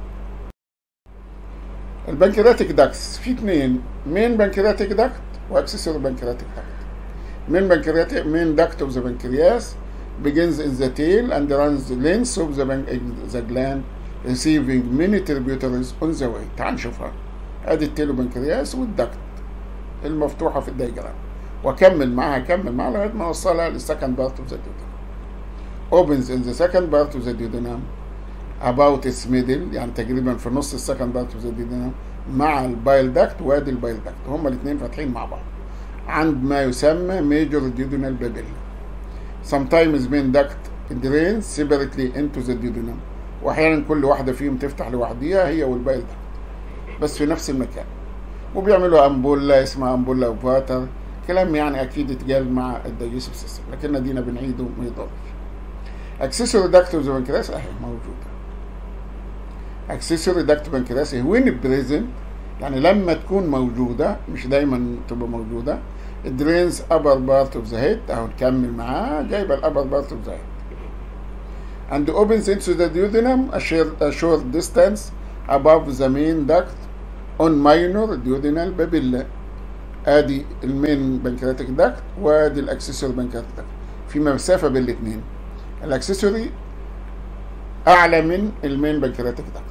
البنكرياتيك داكتس في اثنين، مين بنكرياتيك داكت واكسسوري بنكرياتيك داكت. مين داكت اوف ذا بنكرياس begins in the tail and runs the length of the gland receiving many tributaries on the way. تعال نشوفها. ادي التيلوبنكرياس والدكت المفتوحه في الدايجرام، واكمل معاها لغايه ما اوصلها للسكند بارت اوف ذا duodenum. opens in the second part of the duodenum about its middle، يعني تقريبا في نص السكند بارت اوف ذا duodenum مع البايل داكت وادي البايل داكت، هما الاثنين فاتحين مع بعض عند ما يسمى ميجور duodenal papilla. sometimes main duct drains separately into the duodenum، واحيانا كل واحده فيهم تفتح لوحديها هي والبايل داكت بس في نفس المكان، وبيعملوا امبولا اسمها امبولا اوف واتر، كلام يعني اكيد اتقال مع الدايجيستيف سيستم لكن ادينا بنعيده ما يضرش. اكسسوري داكت اوف ذا بنكرياس اهي موجوده. اكسسوري داكت بنكرياس وين بريزنت، يعني لما تكون موجوده مش دايما تبقى موجوده. درينز ابر بارت اوف ذا هيد، اهو نكمل معاه جايبه الابر بارت اوف ذا هيد. and opens into the duodenum a short distance above the main duct on minor duodenal papilla. ادي المين بنكرياتيك داكت وادي الاكسسوري بنكرياتيك داكت، في مسافه بين الاثنين. الاكسسوري اعلى من المين بنكرياتيك داكت،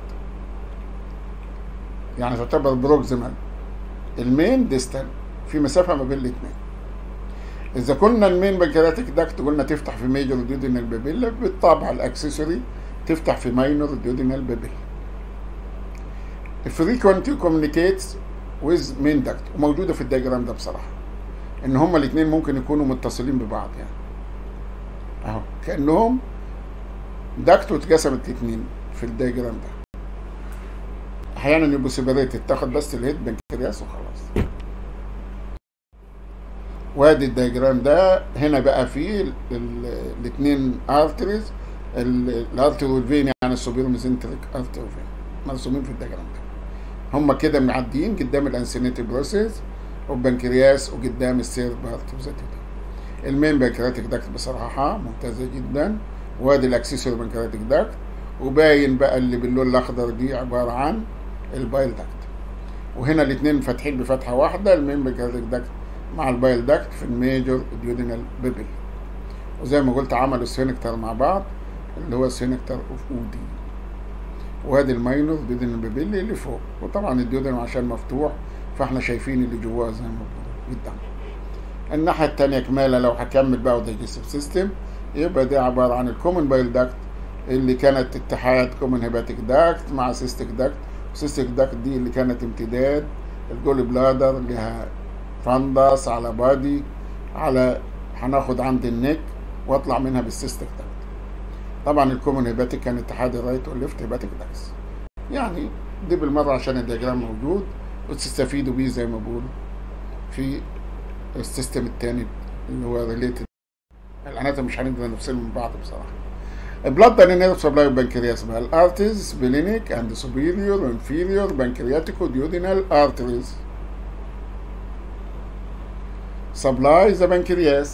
يعني تعتبر بروكسيمال. المين ديستال، في مسافه ما بين الاثنين. اذا كنا المين بنكرياتيك داكت قلنا تفتح في ميجور ديودينال بابيلا، بالطبع الاكسسوري تفتح في ماينور ديودينال بابيلا. frequently communicates with main duct، وموجوده في الدياجرام ده بصراحه ان هما الاثنين ممكن يكونوا متصلين ببعض، يعني اهو كانهم داكت واتقسمت الاثنين في الدياجرام ده. احيانا يبقوا سيبريتد، تاخد بس الهيد بنكرياس وخلاص. وادي الدياجرام ده هنا بقى فيه الاثنين ارتريز، الارتري والفين، يعني السوبيرو ميزنتريك ارتري والفين مرسومين في الدياجرام ده. هما كده معديين قدام الانسينيتي بروسيس والبنكرياس وقدام السير بارت اوف ذا duodenum. المين بنكرياتيك داكت بصراحه ممتازه جدا، وادي الاكسسوري بنكرياتيك داكت، وباين بقى اللي باللون الاخضر دي عباره عن البايل داكت. وهنا الاثنين فاتحين بفتحه واحده، المين بنكرياتيك داكت مع البايل داكت في الميجور ديودينال بابيلا. وزي ما قلت عملوا السينكتر مع بعض اللي هو السينكتر اوف اودي. وادي الماينور ديودينال بابيلا اللي فوق، وطبعا الديودينم عشان مفتوح فاحنا شايفين اللي جواه زي ما بقول قدام. الناحيه الثانيه كماله لو هكمل بقى ودايجستيف سيستم، يبقى دي عباره عن الكومن بايل داكت اللي كانت اتحاد كومن هيباتيك داكت مع سيستيك داكت. سيستيك داكت دي اللي كانت امتداد الجول بلادر، لها فندس على بادي على هناخد عند النك واطلع منها بالسيستيك داكت. طبعا الكومن هيباتيك كان اتحاد الرايت والليفت هيباتيك داكس. يعني دي بالمره عشان الدياجرام موجود وتستفيدوا بيه زي ما بقول في السيستم الثاني اللي هو ريليتد. الاناتومي مش هنقدر نفصلهم من بعض بصراحه. البلاد اند نيرف سبلاي بنكرياس بقى الارتريز سبلينيك اند سوبيريور وانفيريور بنكرياتيكو ديودينال ارتريز supply the pancreas.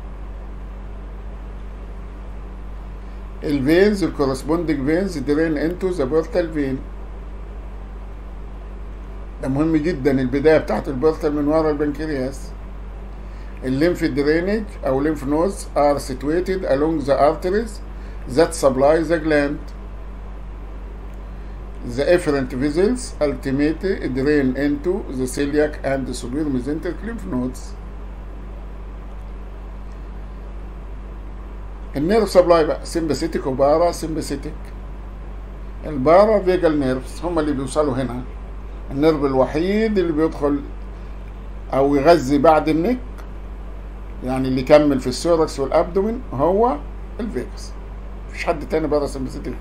الفينز الكورسبوندنج فينز درين انتو ذا بورتال فين. ده مهم جدا، البدايه بتاعت البورتال من ورا البنكرياس. الليمف درينج او lymph nodes are situated along the arteries that supply the gland. The efferent vessels ultimately drain into the celiac and the superior mesenteric lymph nodes. النيرف سبلاي بقى سمباثيتيك وبارا سمباثيتيك. البارا فيجال نيرفز هم اللي بيوصلوا هنا، النيرف الوحيد اللي بيدخل او يغذي بعد النك، يعني اللي يكمل في السوركس والابدومين هو الفيجاس، مفيش حد تاني بارا سمباثيتيك.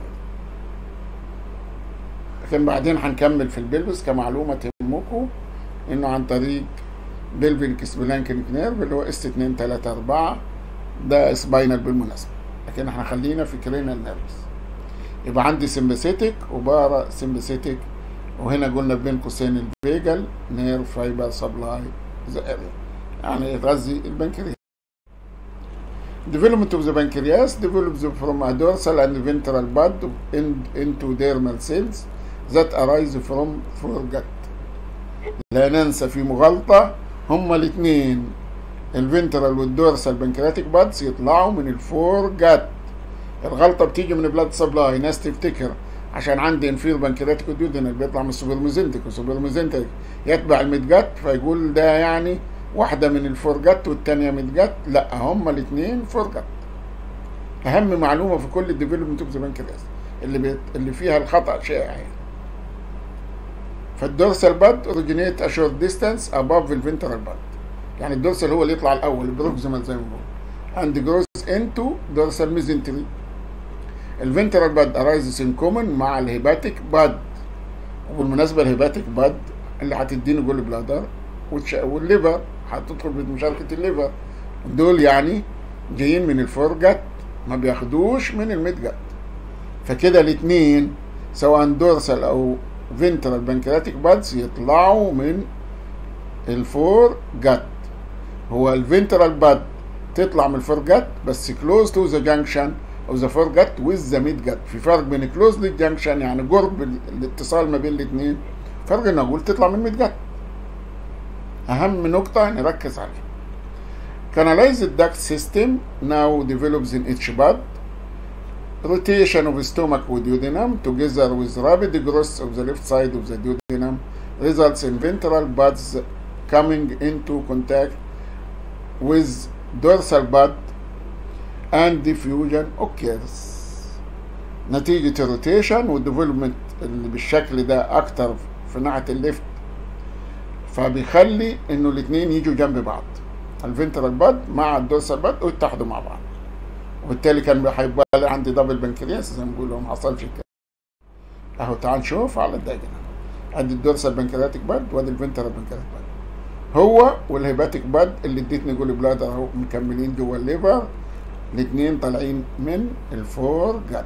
لكن بعدين هنكمل في البلبس كمعلومه تهمكم انه عن طريق بلفيك سبلانكينج نيرف اللي هو اس 2 3 4 ده سباينال بالمناسبه، لكن احنا خلينا في كرينال نيرفز. يبقى عندي سمباثيتيك وبارا سمباثيتيك، وهنا قلنا بين قوسين الفيجال نيرف فايبر سبلاي يعني يغذي البنكرياس. Development of the pancreas develops from a dorsal and ventral bud into dermal cells that arise from foregut. لا ننسى في مغالطة هما الاثنين الفنترال والدورسال بنكرياتيك بادز يطلعوا من الفور جات. الغلطه بتيجي من بلاد سبلاي، ناس تفتكر عشان عندي انفير بنكرياتيك وديودينال بيطلع من السوبرميزنتريك، والسوبرميزنتريك يتبع الميد جات، فيقول ده يعني واحده من الفور جات والثانيه ميد جات. لا، هما الاثنين فور جات. اهم معلومه في كل الديفلوبمنت اوف ذا بنكرياس اللي فيها الخطا شائع يعني. فالدورسال باد اوريجينيت ا شورت ديستانس اباف الفنترال باد، يعني الدورسال هو اللي يطلع الاول، البروكسيمال زي ما بنقول، اند جروز انتو دورسال ميزنتري. الفنترال باد ارايزز ان كومن مع الهيباتيك باد. وبالمناسبه الهيباتيك باد اللي هتديني جول بلادر والليفر هتدخل بمشاركه الليفر، دول يعني جايين من الفور جات، ما بياخدوش من الميد جات. فكده الاثنين سواء دورسال او فنترال بنكرياتيك بادز يطلعوا من الفور جات. هو الفنترال باد تطلع من الفور جات بس كلوز تو ذا جانكشن او ذا فور جات ويز ذا ميد جات. في فرق بين كلوز للجانكشن يعني قرب الاتصال ما بين الاثنين، فرق ان اقول تطلع من الميد جات. اهم نقطه نركز عليها. Canalized duct system now develops in each bud. Rotation of stomach with duodenum together with rapid growth of the left side of the duodenum results in ventral buds coming into contact with dorsal bud and diffusion occurs. نتيجة الروتيشن والديفلوبمنت اللي بالشكل ده أكتر في ناحية الليفت، فبيخلي إنه الاتنين يجوا جنب بعض، الفنترال باد مع الدورسال باد ويتحدوا مع بعض، وبالتالي كان هيبقى عندي دبل بنكرياس زي ما بيقولوا، ما حصلش كده. اهو تعال نشوف على الدايجرام، ادي الدورسال بنكرياتيك باد وادي الفنترال بنكرياتيك باد، هو والهيباتيك باد اللي اديتني جول بلادر اهو مكملين جوه الليفر، الاثنين طالعين من الفور جات.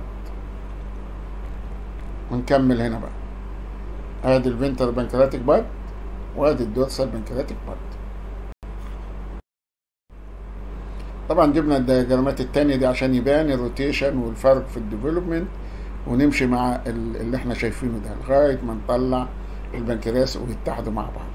ونكمل هنا بقى، ادي الفنترال بنكرياتيك باد وادي الدورسال بنكرياتيك باد. طبعا جبنا الدياجرامات التانية دي عشان يبان الروتيشن والفرق في الديفلوبمنت، ونمشي مع اللي احنا شايفينه ده لغاية ما نطلع البنكرياس ويتحدوا مع بعض.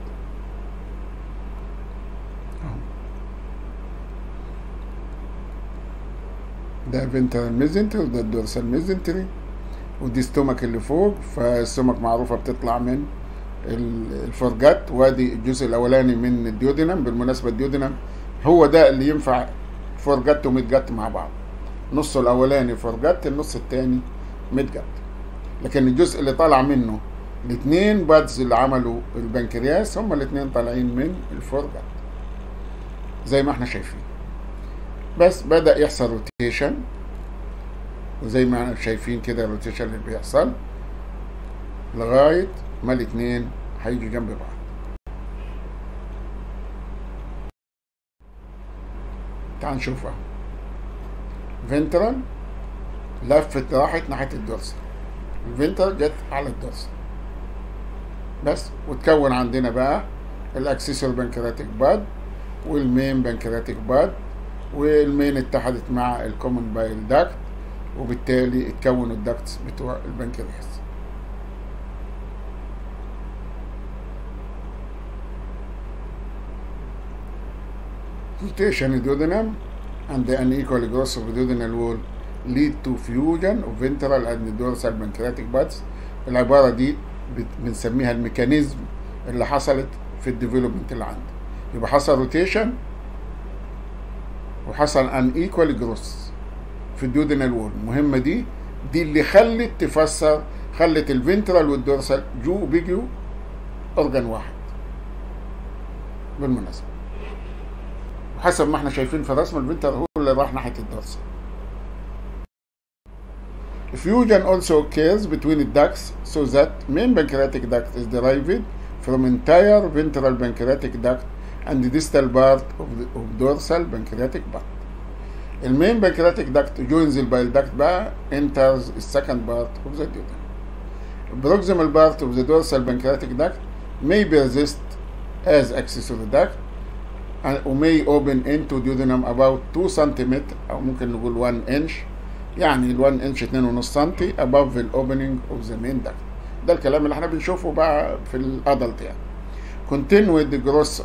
ده فنترال ميزنتري وده الدورسال ميزنتري، ودي ستومك اللي فوق، فالستومك معروفة بتطلع من الفورجات، وادي الجزء الاولاني من الديودينم. بالمناسبة الديودينم هو ده اللي ينفع فورجات وميد جات مع بعض، نصه الاولاني فورجات، النص الثاني ميد جات. لكن الجزء اللي طالع منه الاثنين بادز اللي عملوا البنكرياس هما الاثنين طالعين من الفورجات زي ما احنا شايفين. بس بدأ يحصل روتيشن، وزي ما احنا شايفين كده الروتيشن اللي بيحصل لغاية ما الاثنين هيجوا جنب بعض. تعال نشوفها. فنترال لفت راحت ناحية الدورسال، الفنترال جت على الدورسال بس، وتكون عندنا بقى الاكسسور بنكرياتيك باد والمين بنكرياتيك باد، والمين اتحدت مع الكومن بايل داكت، وبالتالي اتكونوا الداكتس بتوع البنكرياس. Rotation of duodenum and the unequal growth of the duodenal wall lead to fusion of ventral and dorsal pancreatic buds. العبارة دي بنسميها الميكانيزم اللي حصلت في الديفلوبمنت اللي عندي. يبقى حصل روتيشن وحصل unequal growth في الديودينال وول. المهمة دي اللي خلت الفنترال والدورسال بيجوا أورجان واحد بالمناسبة. حسب ما احنا شايفين في الرسم الفنترال هو اللي راح ناحية الدورسال. Fusion also occurs between the ducts so that main pancreatic duct is derived from entire ventral pancreatic duct and the distal part of dorsal pancreatic duct. The main pancreatic duct joins the bile duct بقى enters the second part of the duodenum. The proximal part of the dorsal pancreatic duct may persist as accessory duct and may open into duodenum about 2 cm أو ممكن نقول 1 inch، يعني ال 1 inch 2.5 سم above the opening of the main duct. ده الكلام اللي احنا بنشوفه بقى في الادلت يعني. Continue with the growth of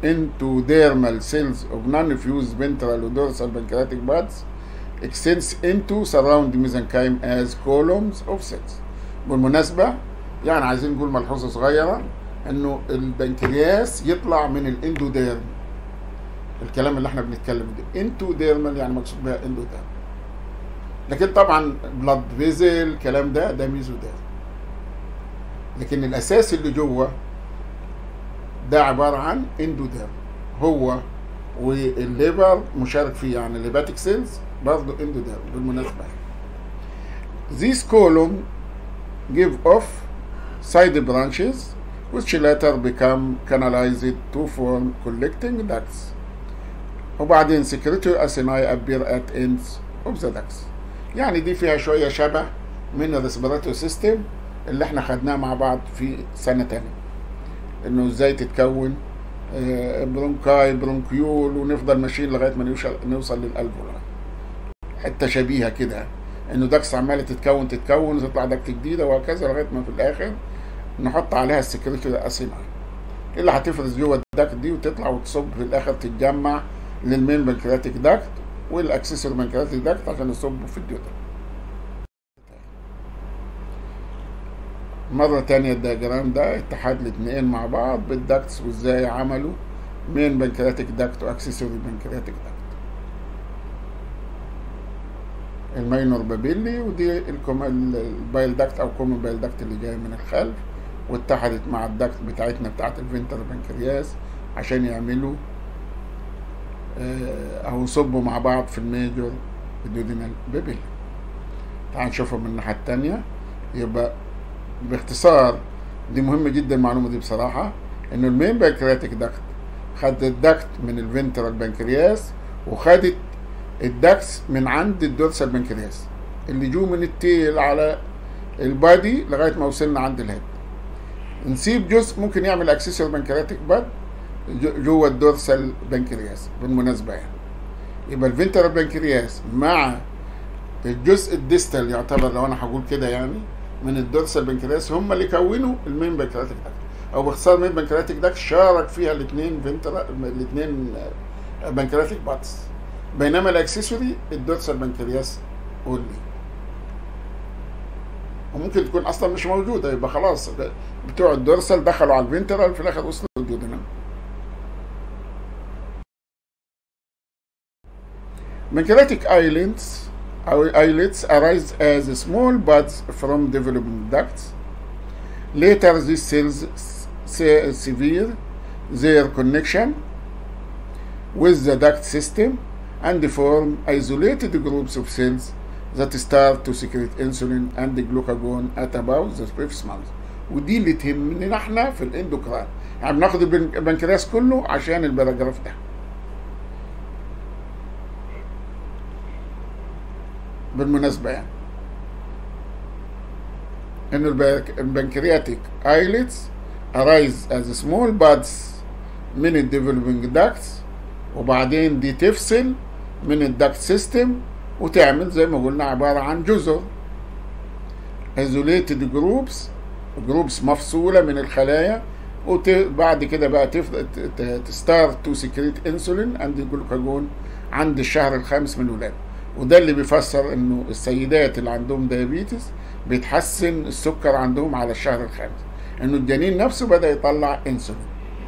endodermal cells of non-fused ventral or dorsal pancreatic buds extends into surround mesenchyme as columns of cells. بالمناسبة يعني عايزين نقول ملحوظة صغيرة انه البنكرياس يطلع من الاندوديرم. الكلام اللي احنا بنتكلم ده اندوديرمال يعني مقصود بها اندوديرم، لكن طبعا بلاد فيزل الكلام ده ميزوديرم، لكن الاساس اللي جوه ده عبارة عن اندوديرم. هو والليفر مشارك فيه، يعني الليباتيك سيلز برضه اندوديرم بالمناسبة. These column give off side branches which later become canalized to form collecting ducts. وبعدين secretory acini appear at ends of the ducts. يعني دي فيها شوية شبه من الريسبيراتوري سيستم اللي احنا خدناه مع بعض في سنة تانية، انه ازاي تتكون برونكاي برونكيول ونفضل ماشيين لغاية ما نوصل للألفولاي. حتة شبيهة كده، انه داكس عمالة تتكون وتطلع دكت جديدة وهكذا لغاية ما في الآخر نحط عليها السكريتوري اسيناي اللي هتفرز جوه الداكت دي وتطلع وتصب في الآخر تتجمع للمين بنكرياتيك داكت والاكسسوري بنكرياتيك داكت عشان يصبوا في الديودر. مرة تانية الدياجرام ده اتحاد الاتنين مع بعض بالداكتس وازاي عملوا مين بنكرياتيك داكت واكسسوري بنكرياتيك داكت. الماينور بابيلي ودي البايل داكت او كومن بايل داكت اللي جاي من الخلف، واتحدت مع الداكت بتاعتنا بتاعت الفنتر بنكرياس عشان يعملوا او يصبوا مع بعض في الميجور ديودينال بابيلي. تعال نشوفها من الناحية التانية. يبقى باختصار دي مهمة جدا المعلومة دي بصراحة، انه المين بنكرياتيك داكت خدت الداكت من الفنترال بنكرياس وخدت الداكس من عند الدورسال بنكرياس اللي جو من التيل على البادي لغاية ما وصلنا عند الهيد. نسيب جزء ممكن يعمل اكسسور بنكرياتيك باد جوه الدورسال بنكرياس بالمناسبة يعني. يبقى الفنترال بنكرياس مع الجزء الديستال يعتبر لو انا هقول كده يعني من الدورسال بنكرياس هم اللي كونوا المين بنكرياتيك داكت، او باختصار المين بنكرياتيك داكت شارك فيها الاثنين بنكرياتيك باتس، بينما الاكسسوري الدورسال بنكرياس اونلي، وممكن تكون اصلا مش موجوده. يبقى خلاص بتوع الدورسال دخلوا على الفنترال في الاخر وصلوا للديودينام. Pancreatic islets arise as small buds from developing ducts. Later, these cells sever their connection with the duct system and form isolated groups of cells that start to secrete insulin and glucagon at about the 5th month. ودي اللي تهمنا احنا في الاندوكراين، يعني بناخد البنكرياس كله عشان الباراجراف ده. بالمناسبة يعني إنه البنكرياتيك islets arise as small buds من الديفلوبينج داكتس، وبعدين دي تفصل من الداكت سيستم وتعمل زي ما قلنا عبارة عن جزر isolated groups مفصولة من الخلايا، وبعد كده بقى تستارت تو سكريت انسولين اند جلوكاجون عند الشهر الخامس من الولادة. وده اللي بيفسر انه السيدات اللي عندهم ديابيتس بيتحسن السكر عندهم على الشهر الخامس، انه الجنين نفسه بدأ يطلع انسولين.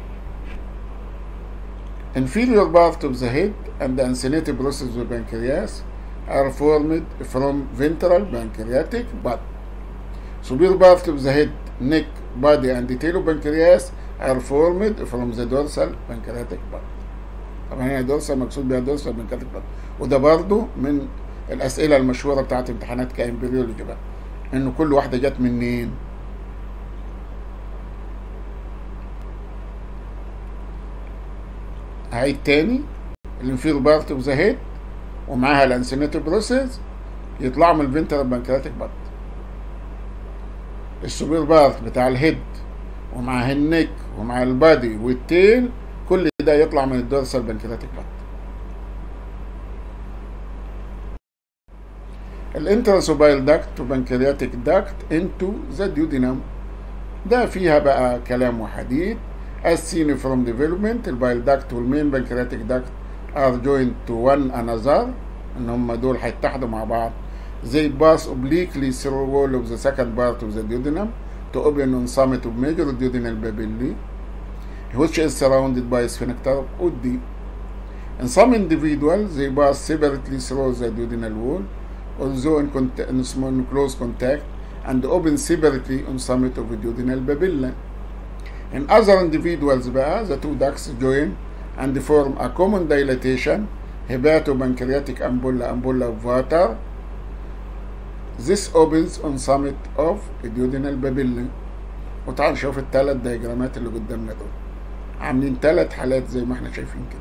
Inferior part of the head and the ancillated process of the pancreas are formed from ventral pancreatic bud. Superior part of the head, neck, body and the tail of pancreas are formed from the dorsal pancreatic bud. طبعا هنا دورسال مقصود بها دورسال بنكرياتيك باد، وده برضه من الاسئله المشهوره بتاعت امتحانات كامبريولوجي بقى، انه كل واحده جت منين. هعيد تاني، الانفير بارت اوف ذا هيد ومعاها الانسينيتو بروسيس يطلعوا من الفنترال بنكرياتيك باد. السوبر بارت بتاع الهيد ومعاه النك ومع البادي والتيل كل ده يطلع من الدورسال بنكرياتيك باد. الانتراسوبايل داكت وبنكرياتيك داكت انتو ذا ديودينام، ده فيها بقى كلام وحديد. as seen from development البايل duct والمين pancreatic duct are joined to one another ان هم دول هيتحدوا مع بعض. they pass obliquely through wall of the second part of the duodenum to open on summit of major duodenal papillae which is surrounded by sphincter of Oddi. In some individuals they pass separately through the duodenal wall although in close contact and open separately on summit of the duodenal papilla. In other individuals بقى the two ducts join and form a common dilatation hepatopancreatic ampulla of water. This opens on summit of the duodenal papilla. وتعال نشوف الثلاث دياجرامات اللي قدامنا دول عاملين 3 حالات زي ما احنا شايفين كده.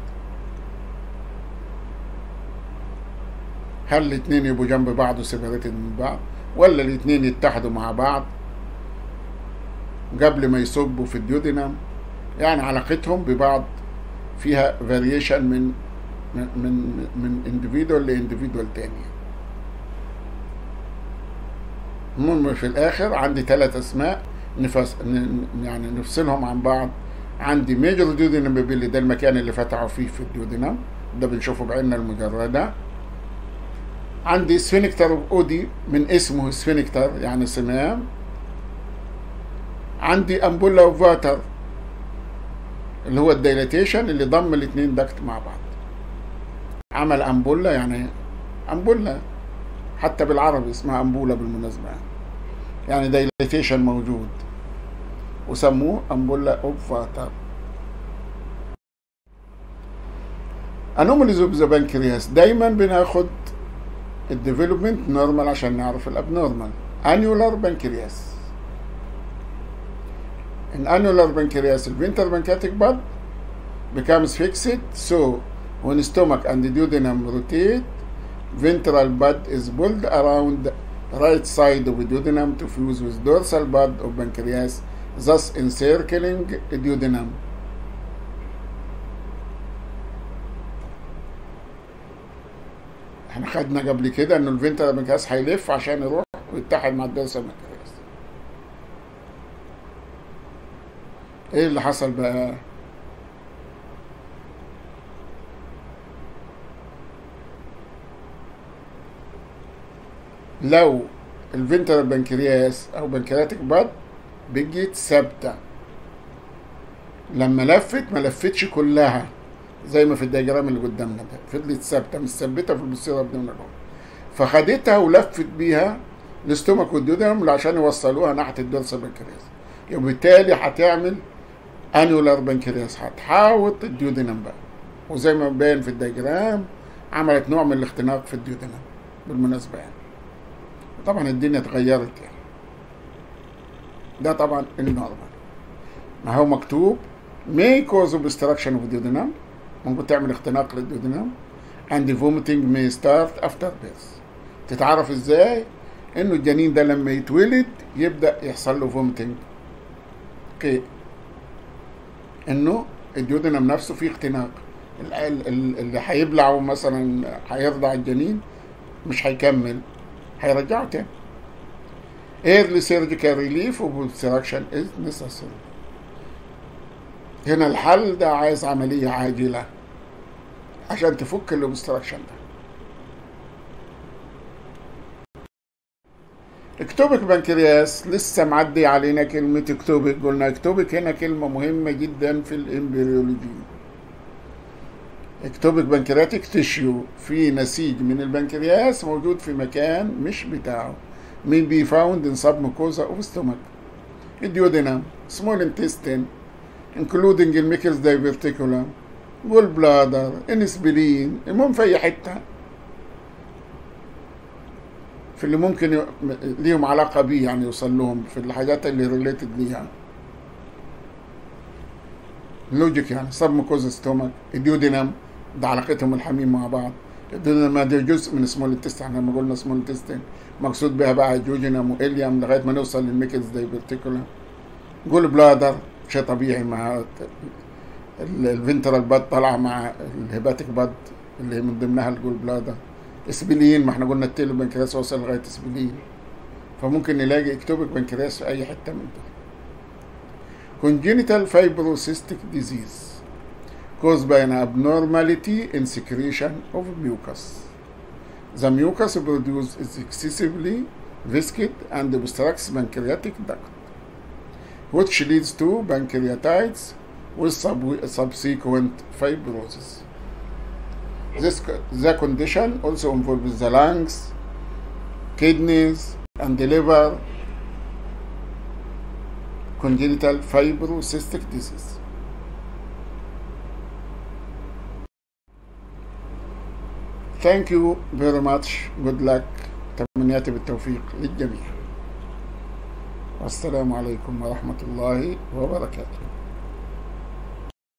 هل الاتنين يبقوا جنب بعض وسيبريتد من بعض ولا الاتنين يتحدوا مع بعض قبل ما يصبوا في الديودينم؟ يعني علاقتهم ببعض فيها فاريشن من individual لانديفيدوال تاني. المهم في الاخر عندي 3 اسماء يعني نفصلهم عن بعض. عندي ميجر ديودينم بابيلي ده المكان اللي فتحوا فيه في الديودينم ده بنشوفه بعيننا المجرده. عندي سفينكتر اوف اودي من اسمه سفينكتر يعني صمام. عندي امبولا اوف واتر اللي هو الدايلاتيشن اللي ضم الاتنين داكت مع بعض عمل امبولا يعني امبولا حتى بالعربي اسمها امبولا بالمناسبة يعني دايلاتيشن موجود وسموه امبولا اوف واتر. انوماليز اوف ذا بانكرياس دايما بناخد الديفلوبمنت نورمال عشان نعرف الابنورمال. انيولار بانكرياس in annular pancreas the ventral pancreatic bud becomes fixed so when stomach and the duodenum rotate ventral bud is pulled around right side of the duodenum to fuse with dorsal bud of pancreas thus encircling the duodenum. احنا خدنا قبل كده انه الفنترال بانكرياس هيلف عشان يروح ويتحد مع الدورسال بانكرياس. ايه اللي حصل بقى؟ لو الفنترال بانكرياس او بانكرياتيك باد بقيت ثابته لما لفت ما لفتش كلها زي ما في الدياجرام اللي قدامنا ده فضلت ثابته مش ثابته في البوستيريور ابدومينال فخدتها ولفت بيها الاستومك والديودينم عشان يوصلوها ناحيه الدورسال بانكرياس وبالتالي هتعمل انيولار بانكرياس هتحاوط الديودينم بقى وزي ما باين في الدياجرام عملت نوع من الاختناق في الديودينم بالمناسبه يعني. طبعا الدنيا اتغيرت يعني ده طبعا النورمال. ما هو مكتوب may cause obstruction of duodenum ممكن تعمل اختناق للديودينم and vomiting may start after birth. تتعرف ازاي؟ انه الجنين ده لما يتولد يبدأ يحصل له vomiting. اوكي انه الديودينم نفسه فيه اختناق اللي هيبلعه مثلا هيرضع الجنين مش هيكمل هيرجعه تاني. early surgical relief of obstruction is necessary. هنا الحل ده عايز عملية عاجلة عشان تفك الاوبستراكشن ده. اكتوبيك بانكرياس لسه معدي علينا كلمة اكتوبيك. قلنا اكتوبيك هنا كلمة مهمة جدا في الامبريولوجي. اكتوبيك بانكرياتيك تيشيو في نسيج من البنكرياس موجود في مكان مش بتاعه may be found in submucosa of stomach duodenum small intestine including الميكلز diverticulum جول بلادر انسبلين المهم في اي حته في اللي ممكن ليهم علاقه بيه يعني يوصل لهم في الحاجات اللي ريليتد ليها لوجيك يعني سبموكوزا ستومك الديودينم ده علاقتهم الحميم مع بعض. الديودينم ده جزء من سمول انتستين احنا لما قلنا سمول انتستين مقصود بها بقى جوجينم واليم لغايه ما نوصل للميكلز دايفرتيكولم. جول بلادر شيء طبيعي مع الفنترال باد طالعه مع الهيباتيك باد اللي من ضمنها الجول بلادر. اسبلين ما احنا قلنا التيلو بنكرياس وصل لغايه اسبلين فممكن نلاقي اكتوبيك بنكرياس في اي حته من دول. Congenital fibrocystic disease caused by an abnormality in secretion of mucus. The mucus produced is excessively viscid and obstructs pancreatic duct, which leads to pancreatitis with subsequent fibrosis. The condition also involves the lungs, kidneys, and the liver. Congenital fibrocystic disease. Thank you very much. Good luck. تمنياتي بالتوفيق للجميع. والسلام عليكم ورحمة الله وبركاته.